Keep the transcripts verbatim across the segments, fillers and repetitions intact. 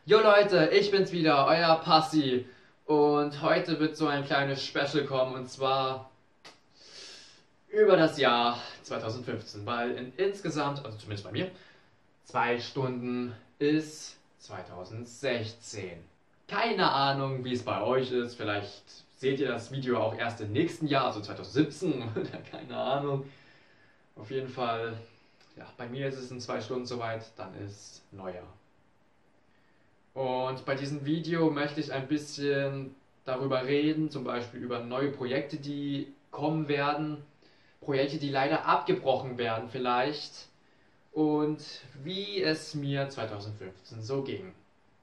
Jo Leute, ich bin's wieder, euer Passi. Und heute wird so ein kleines Special kommen und zwar über das Jahr zweitausendfünfzehn, weil in insgesamt, also zumindest bei mir, zwei Stunden ist zweitausendsechzehn. Keine Ahnung, wie es bei euch ist. Vielleicht seht ihr das Video auch erst im nächsten Jahr, also zweitausendsiebzehn oder keine Ahnung. Auf jeden Fall, ja, bei mir ist es in zwei Stunden soweit, dann ist Neujahr. Und bei diesem Video möchte ich ein bisschen darüber reden, zum Beispiel über neue Projekte, die kommen werden, Projekte, die leider abgebrochen werden vielleicht und wie es mir zweitausendfünfzehn so ging.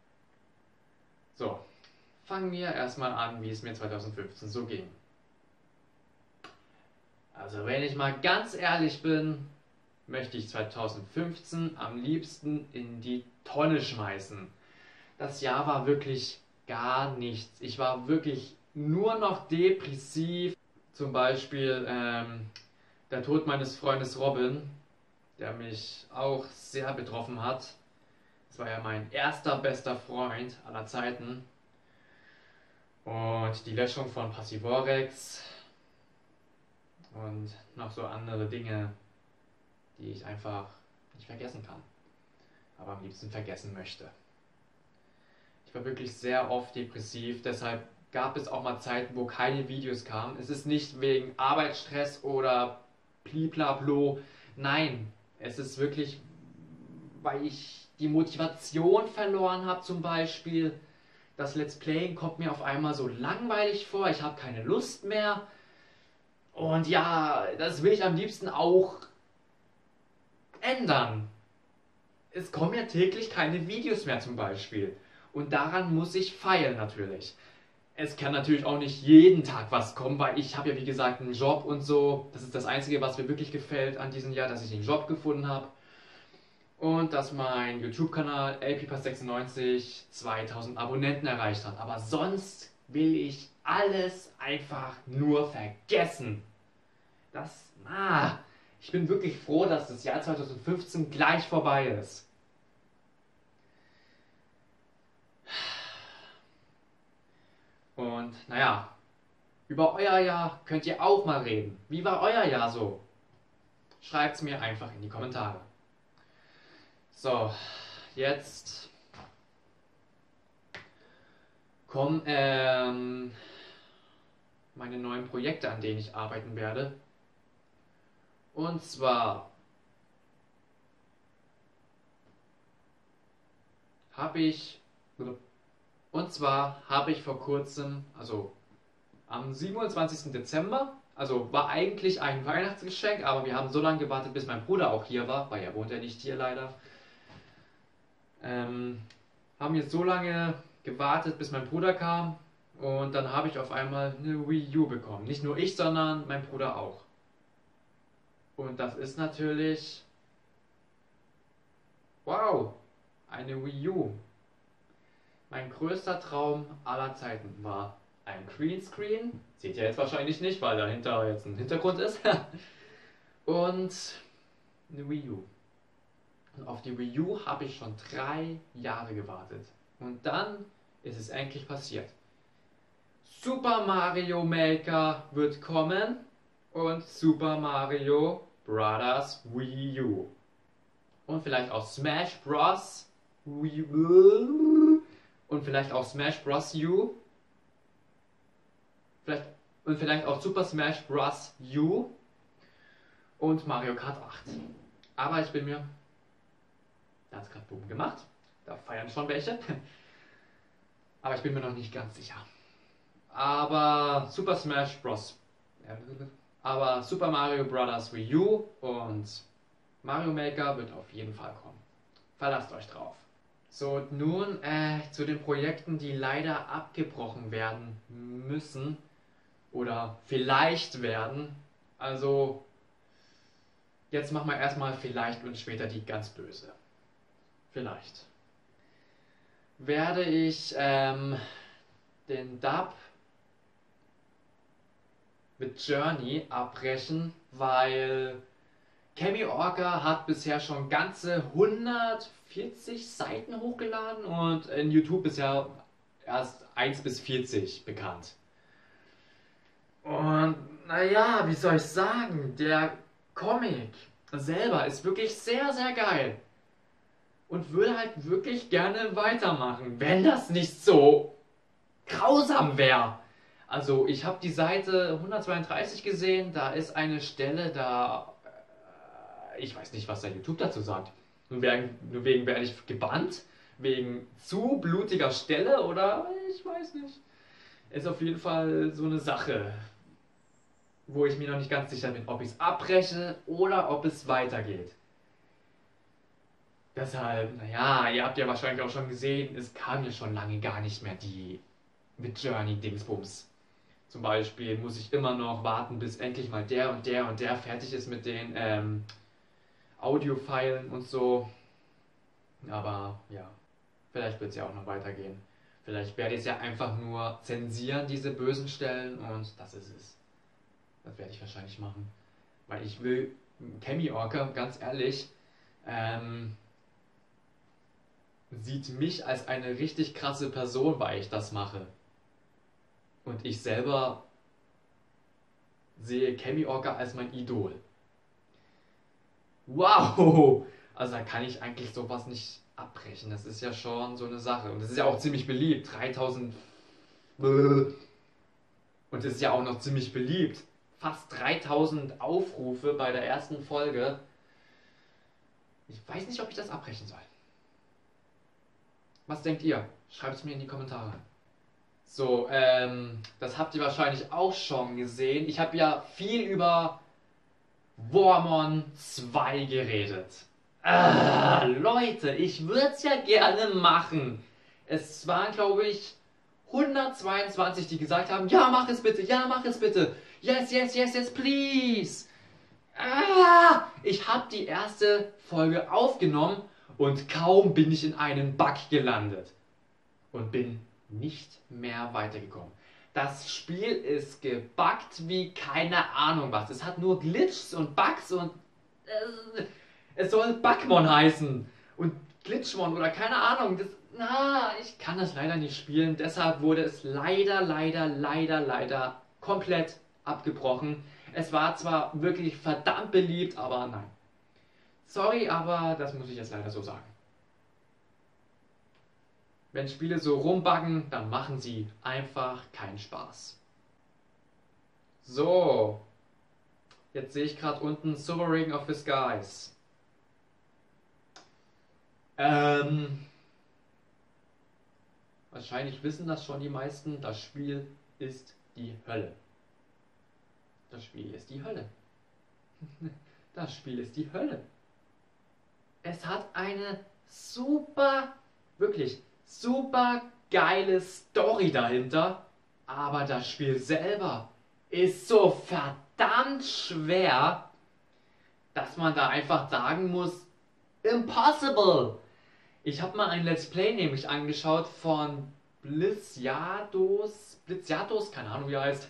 So, fangen wir erstmal an, wie es mir zweitausendfünfzehn so ging. Also wenn ich mal ganz ehrlich bin, möchte ich zweitausendfünfzehn am liebsten in die Tonne schmeißen. Das Jahr war wirklich gar nichts. Ich war wirklich nur noch depressiv. Zum Beispiel ähm, der Tod meines Freundes Robin, der mich auch sehr betroffen hat. Das war ja mein erster bester Freund aller Zeiten. Und die Löschung von Passivorex und noch so andere Dinge, die ich einfach nicht vergessen kann, aber am liebsten vergessen möchte. Ich war wirklich sehr oft depressiv, deshalb gab es auch mal Zeiten, wo keine Videos kamen. Es ist nicht wegen Arbeitsstress oder bliblablo. Nein, es ist wirklich, weil ich die Motivation verloren habe zum Beispiel. Das Let's Playing kommt mir auf einmal so langweilig vor. Ich habe keine Lust mehr. Und ja, das will ich am liebsten auch ändern. Es kommen ja täglich keine Videos mehr zum Beispiel. Und daran muss ich feilen natürlich. Es kann natürlich auch nicht jeden Tag was kommen, weil ich habe ja wie gesagt einen Job und so. Das ist das Einzige, was mir wirklich gefällt an diesem Jahr, dass ich einen Job gefunden habe. Und dass mein YouTube-Kanal L P Pass sechsundneunzig zweitausend Abonnenten erreicht hat. Aber sonst will ich alles einfach nur vergessen. Das, ah, ich bin wirklich froh, dass das Jahr zweitausendfünfzehn gleich vorbei ist. Und naja, über euer Jahr könnt ihr auch mal reden. Wie war euer Jahr so? Schreibt es mir einfach in die Kommentare. So, jetzt kommen ähm, meine neuen Projekte, an denen ich arbeiten werde. Und zwar habe ich Und zwar habe ich vor kurzem, also am siebenundzwanzigsten Dezember, also war eigentlich ein Weihnachtsgeschenk, aber wir haben so lange gewartet, bis mein Bruder auch hier war, weil er wohnt ja nicht hier leider. Ähm, haben jetzt so lange gewartet, bis mein Bruder kam und dann habe ich auf einmal eine Wii U bekommen. Nicht nur ich, sondern mein Bruder auch. Und das ist natürlich, wow, eine Wii U. Mein größter Traum aller Zeiten war ein Greenscreen. Seht ihr jetzt wahrscheinlich nicht, weil dahinter jetzt ein Hintergrund ist. Und eine Wii U. Und auf die Wii U habe ich schon drei Jahre gewartet. Und dann ist es endlich passiert. Super Mario Maker wird kommen und Super Mario Brothers Wii U. Und vielleicht auch Smash Bros. Wii U. Und vielleicht auch Smash Bros. U. Vielleicht, und vielleicht auch Super Smash Bros. U. Und Mario Kart acht. Aber ich bin mir, da hat es gerade Boom gemacht. Da feiern schon welche. Aber ich bin mir noch nicht ganz sicher. Aber Super Smash Bros. Aber Super Mario Bros. Wii U und Mario Maker wird auf jeden Fall kommen. Verlasst euch drauf. So, und nun äh, zu den Projekten, die leider abgebrochen werden müssen oder vielleicht werden. Also, jetzt machen wir erstmal vielleicht und später die ganz böse. Vielleicht. Werde ich ähm, den Dub mit Journey abbrechen, weil Cammy Orca hat bisher schon ganze hundert vierzig Seiten hochgeladen und in YouTube ist ja erst eins bis vierzig bekannt. Und naja, wie soll ich sagen, der Comic selber ist wirklich sehr, sehr geil. Und würde halt wirklich gerne weitermachen, wenn das nicht so grausam wäre. Also ich habe die Seite hundertzweiunddreißig gesehen, da ist eine Stelle, da... äh, Ich weiß nicht, was der YouTube dazu sagt. Nur wegen, nur wegen werde ich gebannt, wegen zu blutiger Stelle oder ich weiß nicht. Ist auf jeden Fall so eine Sache, wo ich mir noch nicht ganz sicher bin, ob ich es abbreche oder ob es weitergeht. Deshalb, naja, ihr habt ja wahrscheinlich auch schon gesehen, es kam ja schon lange gar nicht mehr die mit Journey-Dingsbums. Zum Beispiel muss ich immer noch warten, bis endlich mal der und der und der fertig ist mit den ähm, Audiofeilen und so. Aber ja, vielleicht wird es ja auch noch weitergehen. Vielleicht werde ich es ja einfach nur zensieren, diese bösen Stellen, und das ist es. Das werde ich wahrscheinlich machen. Weil ich will, Cammy Orca, ganz ehrlich, ähm, sieht mich als eine richtig krasse Person, weil ich das mache. Und ich selber sehe Cammy Orca als mein Idol. Wow! Also da kann ich eigentlich sowas nicht abbrechen. Das ist ja schon so eine Sache. Und das ist ja auch ziemlich beliebt. dreitausend... Und es ist ja auch noch ziemlich beliebt. Fast dreitausend Aufrufe bei der ersten Folge. Ich weiß nicht, ob ich das abbrechen soll. Was denkt ihr? Schreibt es mir in die Kommentare. So, ähm, das habt ihr wahrscheinlich auch schon gesehen. Ich habe ja viel über Warmon zwei geredet. Ah, Leute, ich würde es ja gerne machen. Es waren, glaube ich, hundertzweiundzwanzig, die gesagt haben, ja, mach es bitte, ja, mach es bitte. Yes, yes, yes, yes, please. Ah, ich habe die erste Folge aufgenommen und kaum bin ich in einen Bug gelandet. Und bin nicht mehr weitergekommen. Das Spiel ist gebuggt wie keine Ahnung was. Es hat nur Glitches und Bugs und äh, es soll Bugmon heißen und Glitchmon oder keine Ahnung. Das, na, ich kann das leider nicht spielen. Deshalb wurde es leider, leider, leider, leider komplett abgebrochen. Es war zwar wirklich verdammt beliebt, aber nein. Sorry, aber das muss ich jetzt leider so sagen. Wenn Spiele so rumbuggen, dann machen sie einfach keinen Spaß. So, jetzt sehe ich gerade unten Sovereign of the Skies. Ähm, wahrscheinlich wissen das schon die meisten, das Spiel ist die Hölle. Das Spiel ist die Hölle. Das Spiel ist die Hölle. Es hat eine super, wirklich super geile Story dahinter, aber das Spiel selber ist so verdammt schwer, dass man da einfach sagen muss, impossible. Ich habe mal ein Let's Play nämlich angeschaut von Blizzardos, Blizzardos, keine Ahnung wie er heißt.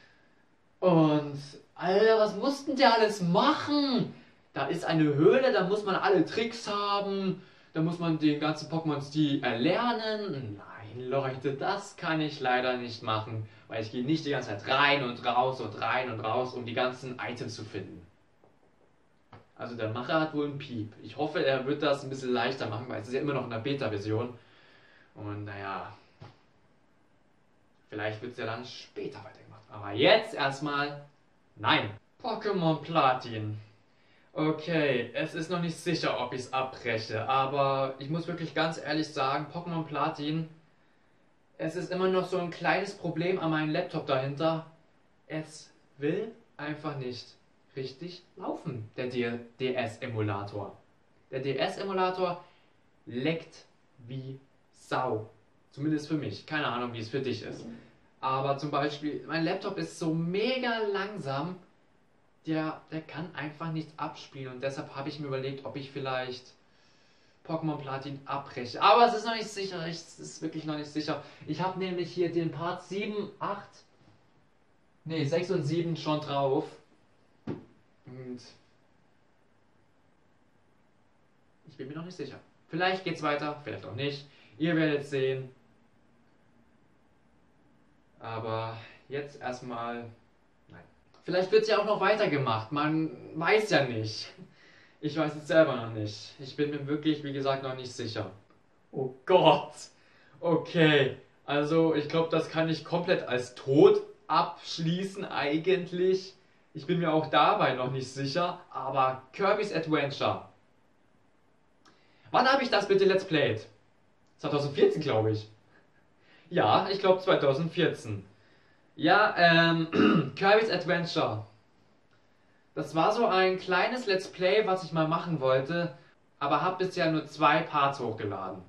Und, Alter, was mussten die alles machen? Da ist eine Höhle, da muss man alle Tricks haben, da muss man den ganzen Pokémon-Stil erlernen. Nein, Leute, das kann ich leider nicht machen, weil ich gehe nicht die ganze Zeit rein und raus und rein und raus, um die ganzen Items zu finden. Also der Macher hat wohl einen Piep. Ich hoffe, er wird das ein bisschen leichter machen, weil es ist ja immer noch in der Beta-Version. Und naja, vielleicht wird es ja dann später weitergemacht. Aber jetzt erstmal nein. Pokémon Platin. Okay, es ist noch nicht sicher, ob ich es abbreche, aber ich muss wirklich ganz ehrlich sagen, Pokémon Platin, es ist immer noch so ein kleines Problem an meinem Laptop dahinter. Es will einfach nicht richtig laufen, der D S-Emulator. Der D S-Emulator leckt wie Sau. Zumindest für mich. Keine Ahnung, wie es für dich ist. Aber zum Beispiel, mein Laptop ist so mega langsam, der, der kann einfach nicht abspielen. Und deshalb habe ich mir überlegt, ob ich vielleicht Pokémon Platin abbreche. Aber es ist noch nicht sicher. Es ist wirklich noch nicht sicher. Ich habe nämlich hier den Part sieben, acht, nee, sechs und sieben schon drauf. Und ich bin mir noch nicht sicher. Vielleicht geht's weiter, vielleicht auch nicht. Ihr werdet sehen. Aber jetzt erstmal... Nein. Vielleicht wird es ja auch noch weitergemacht. Man weiß ja nicht. Ich weiß es selber noch nicht. Ich bin mir wirklich, wie gesagt, noch nicht sicher. Oh Gott. Okay. Also, ich glaube, das kann ich komplett als tot abschließen eigentlich. Ich bin mir auch dabei noch nicht sicher. Aber Kirby's Adventure. Wann habe ich das bitte Let's Played? zwanzig vierzehn, glaube ich. Ja, ich glaube zwanzig vierzehn. Ja, ähm, Kirby's Adventure. Das war so ein kleines Let's Play, was ich mal machen wollte, aber habe bisher nur zwei Parts hochgeladen.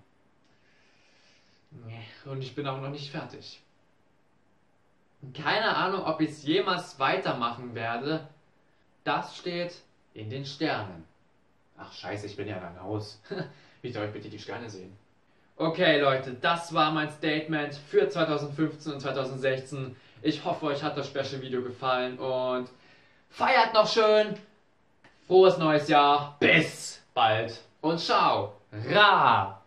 Und ich bin auch noch nicht fertig. Keine Ahnung, ob ich es jemals weitermachen werde. Das steht in den Sternen. Ach scheiße, ich bin ja in einem Haus. Wie soll ich bitte die Sterne sehen? Okay Leute, das war mein Statement für zwanzig fünfzehn und zwanzig sechzehn. Ich hoffe, euch hat das Special Video gefallen und feiert noch schön. Frohes neues Jahr. Bis bald und ciao. Ra.